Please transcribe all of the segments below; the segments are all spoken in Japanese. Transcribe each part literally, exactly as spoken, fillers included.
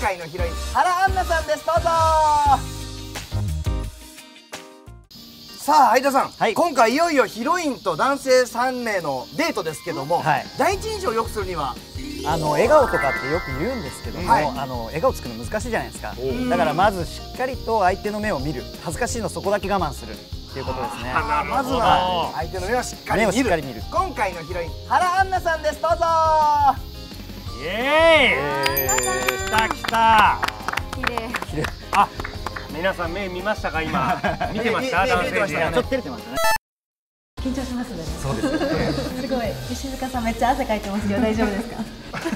回のヒロイン原アンナさんです。どうぞ。さあ相田さん、はい、今回いよいよヒロインと男性さんめいのデートですけども、はい、第一印象を良くするにはあの笑顔とかってよく言うんですけども、はい、あの笑顔作るの難しいじゃないですか。だからまずしっかりと相手の目を見る、恥ずかしいのそこだけ我慢するっていうことですね。 まずは相手の目をしっかり見る。目をしっかり見る。今回のヒロイン原アンナさんです。どうぞ。 イエーイ。来た来た。 綺麗。 綺麗。あ、皆さん目見ましたか今。見てました？男性陣。ちょっと照れてましたね。 緊張しますね。 そうですね。 すごい。石塚さんめっちゃ汗かいてますけど大丈夫ですか？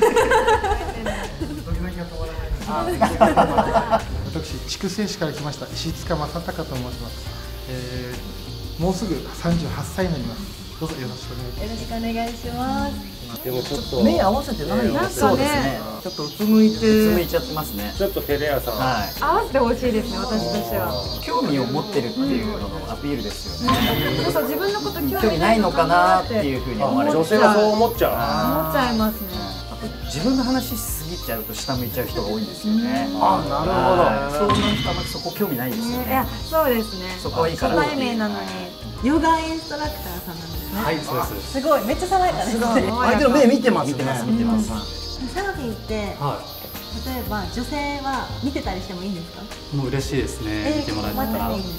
私筑西市から来ました石塚正隆と申します。えー、もうすぐさんじゅうはっさいになります。どうぞよろしくお願いします。 よろしくお願いします。 でもちょっと目合わせてないなんかね、 ちょっとうつむいてうつむいちゃってますね。 ちょっと照れ屋さん。 はい。合わせてほしいですね、私としては。 興味を持ってるっていうののアピールですよね。 そうそう、自分のこと興味ないのかなっていうふうに思われる。 女性はそう思っちゃう。思っちゃいますね。 自分の話しすぎちゃうと下向いちゃう人が多いんですよね。 あ、なるほど。 そういう人あんまりそこ興味ないですよね。 いや、そうですね。 そこはいいから。 初対面なのにヨガインストラクターさんなんですね。 はい、そうです。 すごい、めっちゃ爽やかですね。 相手の目見てますね。 見てます、見てます。 サーフィンって例えば女性は見てたりしてもいいんですか？ もう嬉しいですね。見てもらえたら。うん。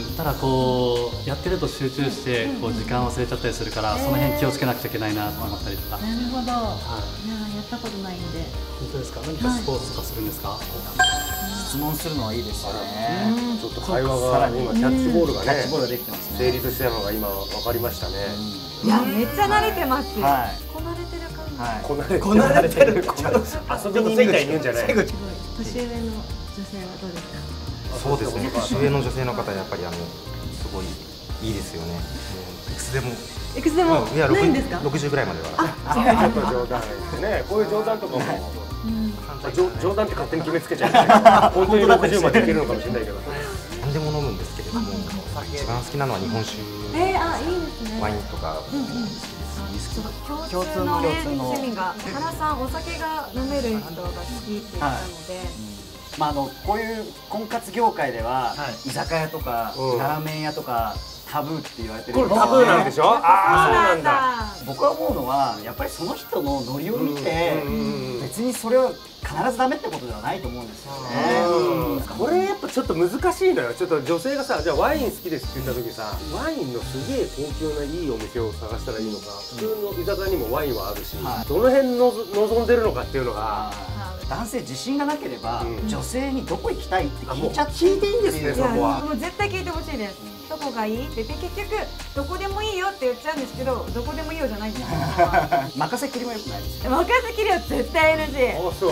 ただこうやってると集中してこう時間忘れちゃったりするから、その辺気をつけなくちゃいけないなと思ったりとか。 なるほど。いややったことないんで。 本当ですか？何かスポーツとかするんですか？ 質問するのはいいですよね。 ちょっと会話が今キャッチボールがね、 キャッチボールできてますね。 成立したのが今分かりましたね。 いや、めっちゃ慣れてますよ。 はい。 こなれてる感じ。 はい。 こなれこなれてる。 遊びにみたいに言うんじゃない。 すごい。年上の女性はどうですか？ そうですね。年上の女性の方やっぱりあのすごいいいですよね。いくつでも。 いくつでもないんですか？ 六十ぐらいまでは。 あ、ちょっと冗談ですね。こういう冗談とかも。冗談って勝手に決めつけちゃう。本当にろくじゅうまでいけるのかもしれないけど。 何でも飲むんですけれども、一番好きなのは日本酒。 えー、あ、いいですね。 ワインとか。 共通のね、趣味が原さんお酒が飲める人が好きって言ったので。 まああのこういう婚活業界では居酒屋とかラーメン屋とかタブーって言われてる。 これタブーなんでしょ？ああ、そうなんだ。 僕は思うのはやっぱりその人のノリを見て別にそれは必ずダメってことではないと思うんですよね。 これやっぱちょっと難しいのよ。ちょっと女性がさ、じゃあワイン好きですって言った時さ、ワインのすげえ高級ないいお店を探したらいいのか、普通の居酒屋にもワインはあるし、どの辺の望んでるのかっていうのが。 男性自信がなければ女性にどこ行きたいって聞いちゃって聞いていいんですね。そこはもう絶対聞いてほしいです。どこがいいって言って結局どこでもいいよって言っちゃうんですけど、どこでもいいよじゃないんですよ。 任せっきりもよくないです。 任せっきりは絶対 エヌジー。 あ、そう。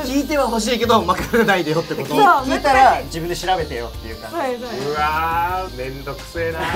聞いては欲しいけど任せないでよってこと。 聞いたら自分で調べてよっていう感じ。 うわー、めんどくせえな。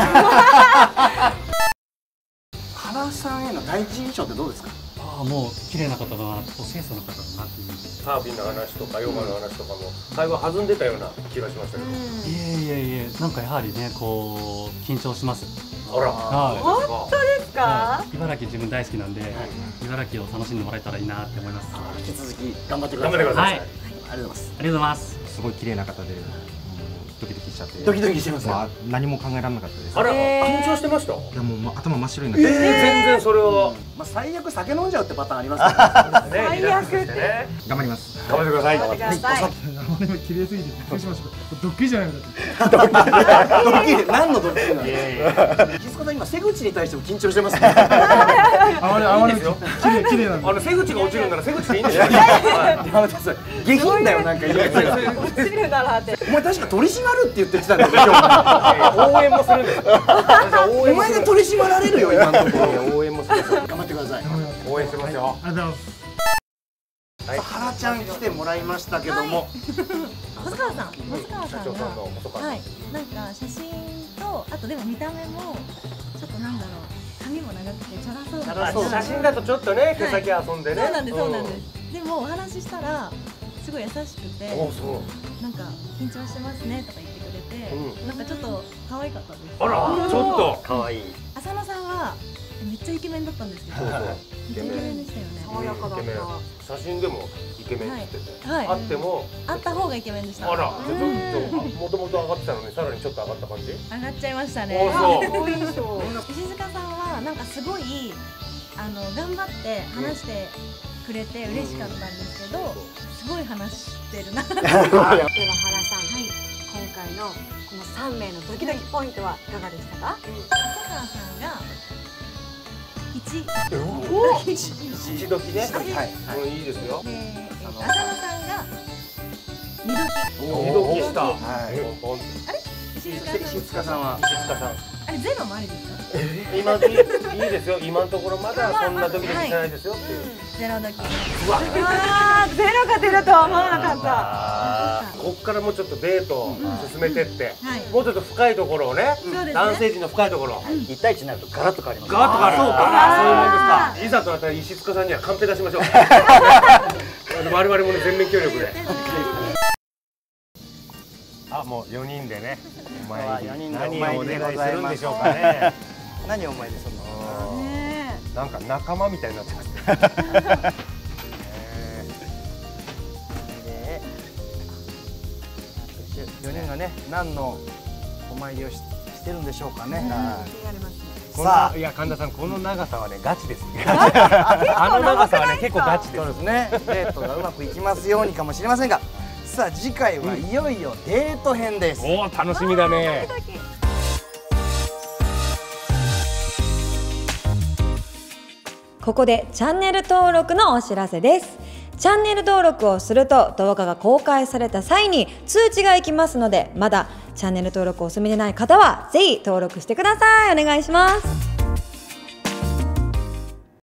原さんへの第一印象ってどうですか？ ああ、もう綺麗な方だな、お清楚な方だなっていう。 サーフィンの話とかヨガの話とかも会話弾んでたような気がしましたけど。 いえいえいえ、なんかやはりね、こう緊張します。 あら、 本当ですか？ 茨城自分大好きなんで、茨城を楽しんでもらえたらいいなって思います。 引き続き頑張ってください。 頑張ってください。 はい、 ありがとうございます。 ありがとうございます。 すごい綺麗な方で。ドキドキしちゃって。 ドキドキしてます。 何も考えられなかったです。 あら、緊張してました。 いやもう頭真っ白になって。 全然それは。 まあ最悪酒飲んじゃうってパターンありますからね。 最悪ってね。 頑張ります。 頑張ってください。 頑張ってください。 生でも綺麗すぎてびっくりしました。ドッキリじゃないのかドッキリ、何のドッキリなんですか？石塚さん今瀬口に対しても緊張してますね。 あまりあまり綺麗綺麗なんで。 あの瀬口が落ちるなら瀬口でいいんですよ。 やめてください。下品だよなんか言い方が。 落ちるならって。 お前確か取り締まるって言ってきたんだよ今日。 応援もするんですよ。 お前が取り締まられるよ今のところ。 応援もする。 頑張ってください。 応援してますよ。 ありがとうございます。 原ちゃん来てもらいましたけども、 細川さん、細川さんがはい、なんか写真とあとでも見た目もちょっとなんだろう、髪も長くてチャラそうだった。 写真だとちょっとね、毛先遊んでね。 そうなんです、そうなんです。でもお話ししたらすごい優しくて、なんか緊張してますねとか言ってくれて、なんかちょっと可愛かったです。 あら、ちょっと可愛い。 浅野さんはめっちゃイケメンだったんですけど。そうそう。めっちゃイケメンでしたよね。 爽やかだった。 写真でもイケメンって言ってて、はい、あってもあった方がイケメンでした。 あら、ちょっともともと上がってたのにさらにちょっと上がった感じ？ 上がっちゃいましたね。 そう。 石塚さんはなんかすごいあの頑張って話してくれて嬉しかったんですけど、すごい話してるな。では原さん、はい、今回のこのさんめいのドキドキポイントはいかがでしたか？ 浅川さんが一、 一ドキね。はい、いいですよ。 浅野さんが二ドキ。 二ドキした。 あれ？石塚さんは石塚さん。 あれゼロもありですか？ 今いいですよ。今のところまだそんなドキドキしてないですよっていう。 ゼロドキ。 うわあ、ゼロが出るとは思わなかった。 ここからもうちょっとデートを進めてって、もうちょっと深いところをね、男性陣の深いところ。 一対一になるとガラッと変わります。 ガラッと変わる。そうか。そういうもんですか。いざとなったら石塚さんにはカンペ出しましょう。我々もね全面協力で。あ、もうよにんでね。お前に何をお願いするんでしょうかね。 何をお前にするの？ なんか仲間みたいになってますね。 よにんがね、何のお参りをししてるんでしょうかね。 さあ、いや神田さん、この長さはねガチです。あの長さはね結構ガチです。 そうですね。デートがうまくいきますようにかもしれませんが、さあ次回はいよいよデート編です。 おお、楽しみだね。 ここでチャンネル登録のお知らせです。チャンネル登録をすると動画が公開された際に通知がいきますので、まだチャンネル登録をお済みでない方はぜひ登録してください。お願いします。